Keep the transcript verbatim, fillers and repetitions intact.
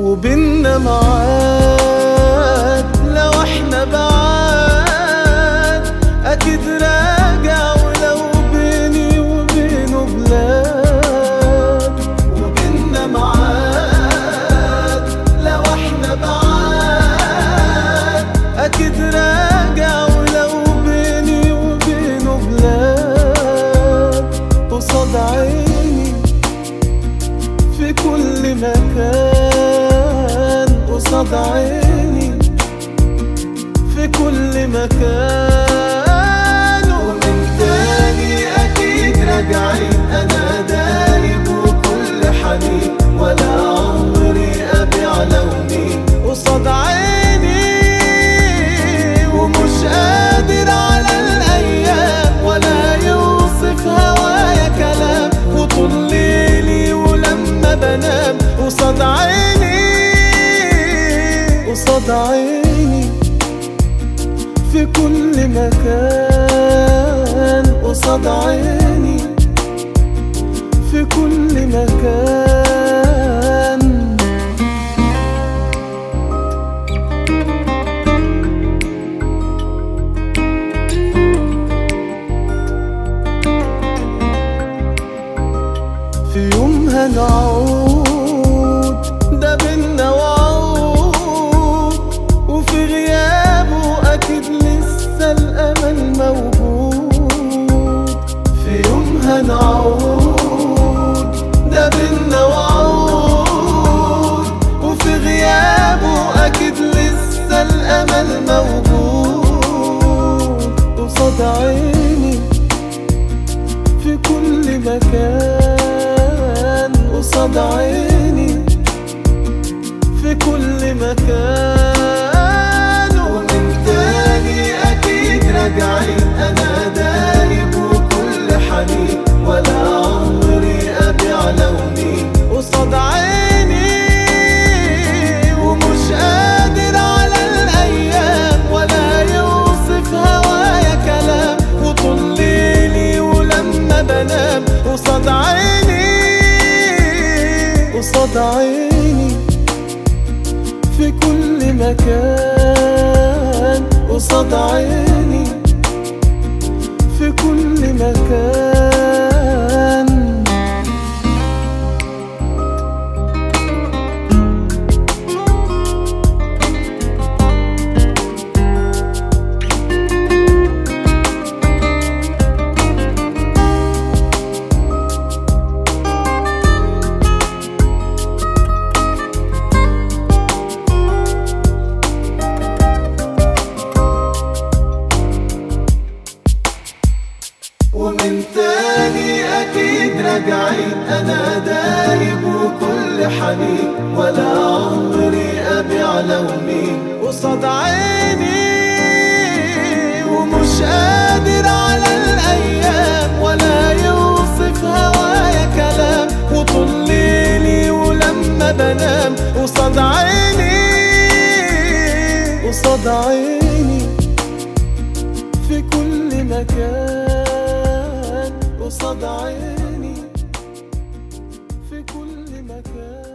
وبيننا معاد لو احنا بعاد اكيد راجع، ولو بيني وبينه بلاد. وبيننا معاد لو احنا بعاد اكيد راجع، ولو بيني وبينه بلاد. قصاد عيني في كل مكان، قصاد عيني في كل مكان. ومن تاني أكيد راجعين، أنا دايب وكل حنين، ولا عمري أبيع لوني قصاد عيني. ومش قادر على الأيام ولا يوصف هوايا كلام، وطول ليلي ولما بنام قصاد عيني، قصاد عيني في كل مكان. قصاد عيني في كل مكان. في يوم هنعود ده بينا وعود، وفي غيابه أكيد لسه الأمل موجود. في يوم هنعود ده بينا وعود، وفي غيابه أكيد لسه الأمل موجود. قصاد عيني في كل مكان، قصاد عيني في كل مكان. ومن تاني أكيد راجعين، أنا دايب وكل حنين، ولا عمري أبيع لوني قصاد عيني. ومش قادر على الأيام ولا يوصف هوايا كلام، وطول ليلي ولما بنام قصاد عيني، قصاد عيني في كل مكان. قصاد عيني في كل مكان. ومن تاني أكيد راجعين، أنا دايب وكل حنين، ولا عمري أبيع لوني قصاد عيني. ومش قادر على الأيام ولا يوصف هوايا كلام، وطول ليلي ولما بنام قصاد عيني، قصاد عيني في كل مكان. قصاد عيني في كل مكان.